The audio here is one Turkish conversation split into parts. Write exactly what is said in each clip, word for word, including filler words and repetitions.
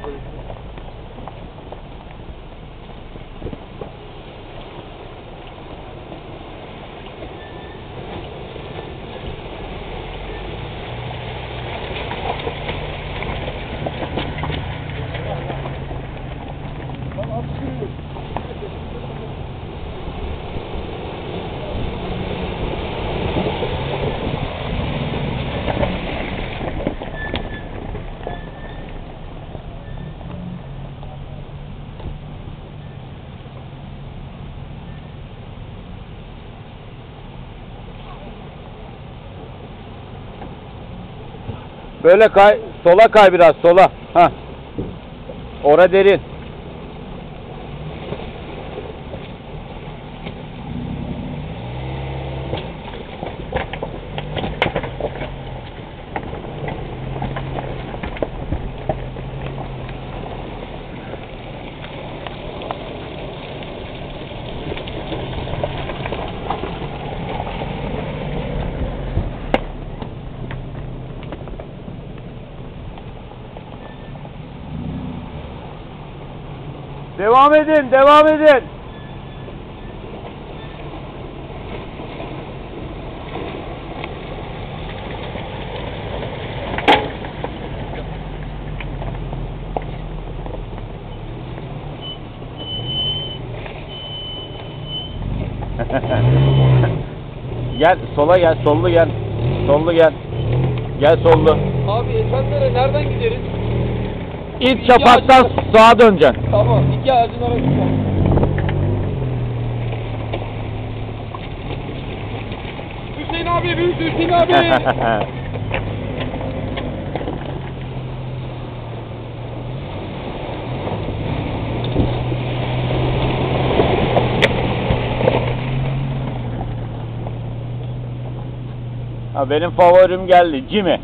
Böyle kay, sola kay biraz, sola. Ha. Ora derin. Devam edin, devam edin. Gel, sola gel, sollu gel. Sollu gel. Gel sollu. Abi Esenler'e nereden gideriz? İlk şafaktan sağa döneceksin. Tamam, iki ağacın arasında. Hüseyin abi, büyük Hüseyin abi. Ha, benim favorim geldi, Jimmy.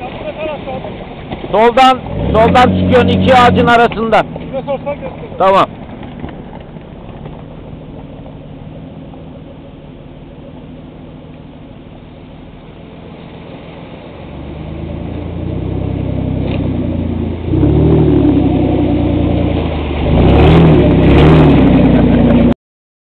Soldan, soldan çıkıyorsun iki ağacın arasından. Tamam.